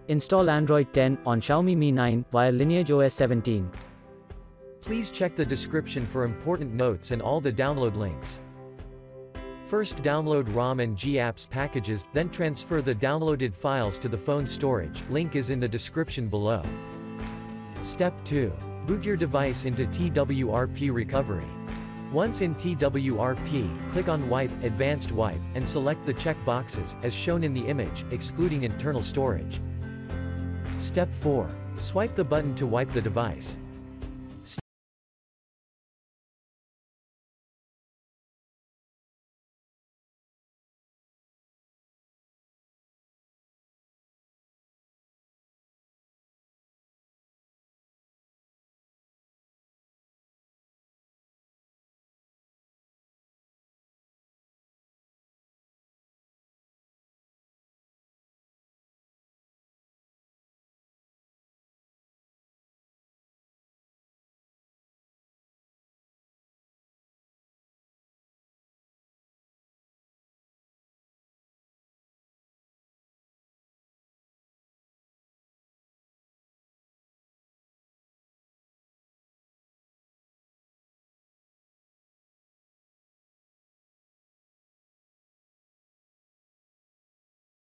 Install Android 10 on Xiaomi Mi 9 via LineageOS 17. Please check the description for important notes and all the download links. First, download ROM and GApps packages, then transfer the downloaded files to the phone storage. Link is in the description below. Step 2. Boot your device into TWRP recovery. Once in TWRP, click on Wipe, Advanced Wipe, and select the check boxes, as shown in the image, excluding internal storage. Step 4. Swipe the button to wipe the device.